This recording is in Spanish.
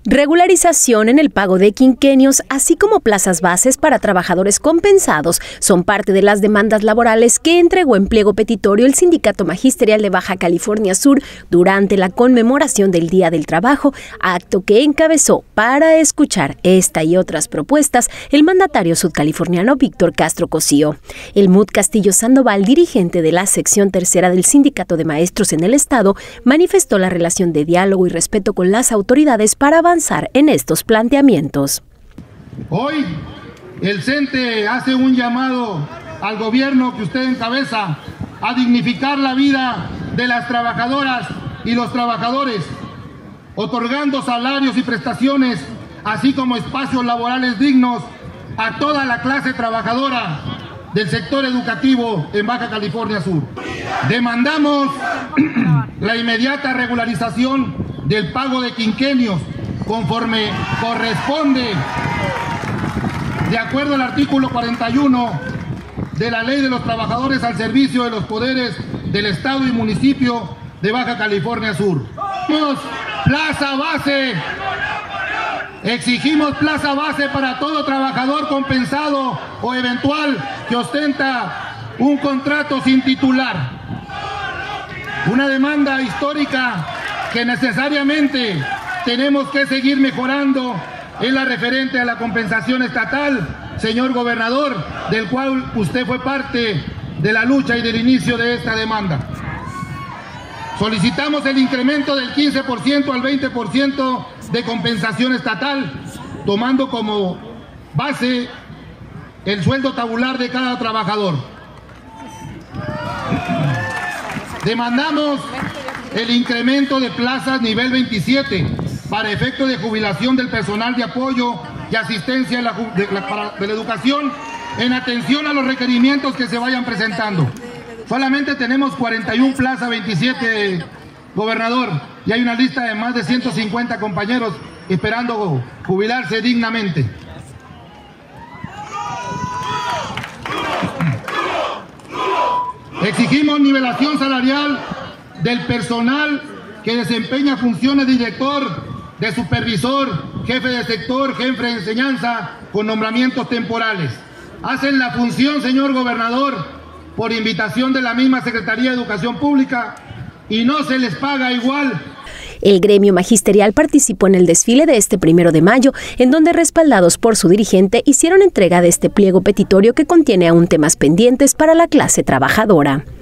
Regularización en el pago de quinquenios, así como plazas bases para trabajadores compensados, son parte de las demandas laborales que entregó en pliego petitorio el Sindicato Magisterial de Baja California Sur durante la conmemoración del Día del Trabajo, acto que encabezó para escuchar esta y otras propuestas el mandatario sudcaliforniano Víctor Castro Cosío. Helmut Castillo Sandoval, dirigente de la sección tercera del Sindicato de Maestros en el Estado, manifestó la relación de diálogo y respeto con las autoridades para avanzar en estos planteamientos. Hoy el CENTE hace un llamado al gobierno que usted encabeza a dignificar la vida de las trabajadoras y los trabajadores, otorgando salarios y prestaciones, así como espacios laborales dignos a toda la clase trabajadora del sector educativo en Baja California Sur. Demandamos la inmediata regularización del pago de quinquenios conforme corresponde, de acuerdo al artículo 41 de la Ley de los Trabajadores al servicio de los poderes del Estado y municipio de Baja California Sur. Plaza base. Exigimos plaza base para todo trabajador compensado o eventual que ostenta un contrato sin titular. Una demanda histórica que necesariamente tenemos que seguir mejorando en la referente a la compensación estatal, señor gobernador, del cual usted fue parte de la lucha y del inicio de esta demanda. Solicitamos el incremento del 15% al 20% de compensación estatal, tomando como base el sueldo tabular de cada trabajador. Demandamos el incremento de plazas nivel 27 para efecto de jubilación del personal de apoyo y asistencia de la educación en atención a los requerimientos que se vayan presentando. Solamente tenemos 41 plazas 27, gobernador, y hay una lista de más de 150 compañeros esperando jubilarse dignamente. Exigimos nivelación salarial del personal que desempeña funciones de director, de supervisor, jefe de sector, jefe de enseñanza, con nombramientos temporales. Hacen la función, señor gobernador, por invitación de la misma Secretaría de Educación Pública y no se les paga igual. El gremio magisterial participó en el desfile de este 1 de mayo, en donde, respaldados por su dirigente, hicieron entrega de este pliego petitorio que contiene aún temas pendientes para la clase trabajadora.